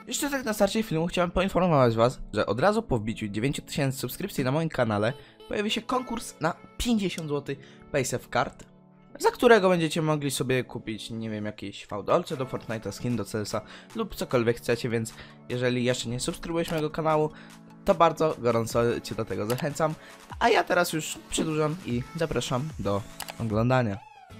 Jeszcze tak na starcie filmu chciałem poinformować was, że od razu po wbiciu 9000 subskrypcji na moim kanale pojawi się konkurs na 50 zł Paysafe Card, za którego będziecie mogli sobie kupić, nie wiem, jakieś fałdolce do Fortnite'a, skin do CS-a lub cokolwiek chcecie, więc jeżeli jeszcze nie subskrybujesz mojego kanału, to bardzo gorąco cię do tego zachęcam, a ja teraz już przedłużam i zapraszam do oglądania.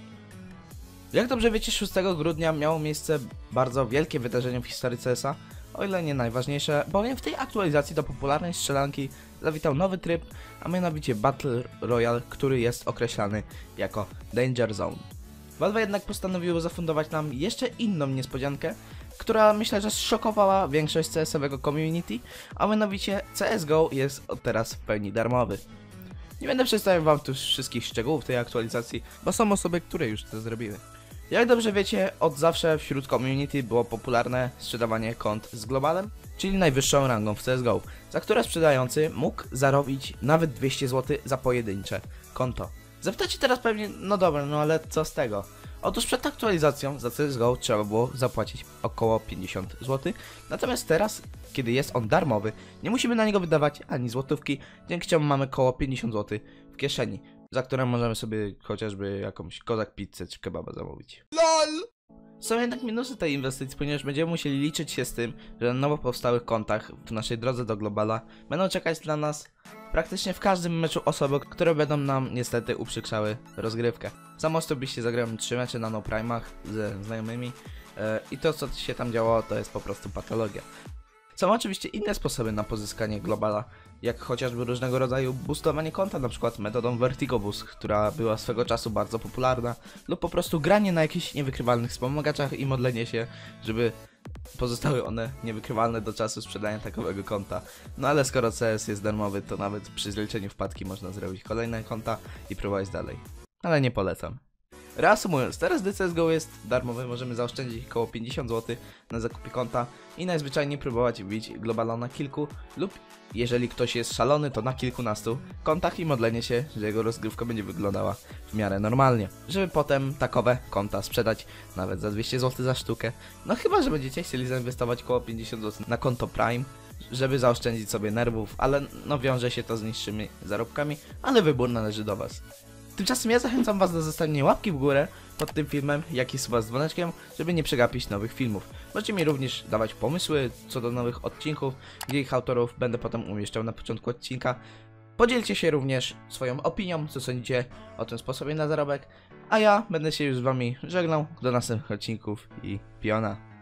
Jak dobrze wiecie, 6 grudnia miało miejsce bardzo wielkie wydarzenie w historii CS-a, o ile nie najważniejsze, bowiem w tej aktualizacji do popularnej strzelanki zawitał nowy tryb, a mianowicie Battle Royale, który jest określany jako Danger Zone. Valve jednak postanowiło zafundować nam jeszcze inną niespodziankę, która myślę, że zszokowała większość CS-owego community, a mianowicie CSGO jest od teraz w pełni darmowy. Nie będę przedstawiał wam tu wszystkich szczegółów tej aktualizacji, bo są osoby, które już to zrobiły. Jak dobrze wiecie, od zawsze wśród community było popularne sprzedawanie kont z globalem, czyli najwyższą rangą w CSGO, za które sprzedający mógł zarobić nawet 200 zł za pojedyncze konto. Zapytacie teraz pewnie, no dobra, no ale co z tego? Otóż przed aktualizacją za CSGO trzeba było zapłacić około 50 zł, natomiast teraz, kiedy jest on darmowy, nie musimy na niego wydawać ani złotówki, dzięki czemu mamy około 50 zł w kieszeni, za które możemy sobie chociażby jakąś kozak pizzę czy kebaba zamówić. LOL! Są jednak minusy tej inwestycji, ponieważ będziemy musieli liczyć się z tym, że na nowo powstałych kontach w naszej drodze do globala będą czekać dla nas praktycznie w każdym meczu osoby, które będą nam niestety uprzykrzały rozgrywkę. Sam osobiście zagrałem 3 mecze na No Prime'ach ze znajomymi i to, co się tam działo, to jest po prostu patologia. Są oczywiście inne sposoby na pozyskanie globala, jak chociażby różnego rodzaju boostowanie konta, np. metodą Vertigo Boost, która była swego czasu bardzo popularna, lub po prostu granie na jakichś niewykrywalnych wspomagaczach i modlenie się, żeby pozostały one niewykrywalne do czasu sprzedania takowego konta. No ale skoro CS jest darmowy, to nawet przy zliczeniu wpadki można zrobić kolejne konta i próbować dalej. Ale nie polecam. Reasumując, teraz gdy CSGO jest darmowy, możemy zaoszczędzić około 50 zł na zakupie konta i najzwyczajniej próbować wbić globala na kilku lub, jeżeli ktoś jest szalony, to na kilkunastu kontach i modlenie się, że jego rozgrywka będzie wyglądała w miarę normalnie, żeby potem takowe konta sprzedać nawet za 200 zł za sztukę. No chyba, że będziecie chcieli zainwestować około 50 zł na konto Prime, żeby zaoszczędzić sobie nerwów, ale no wiąże się to z niższymi zarobkami, ale wybór należy do was. Tymczasem ja zachęcam was do zostawienia łapki w górę pod tym filmem, jak i suba z dzwoneczkiem, żeby nie przegapić nowych filmów. Możecie mi również dawać pomysły co do nowych odcinków, gdzie ich autorów będę potem umieszczał na początku odcinka. Podzielcie się również swoją opinią, co sądzicie o tym sposobie na zarobek, a ja będę się już z wami żegnał do następnych odcinków i piona.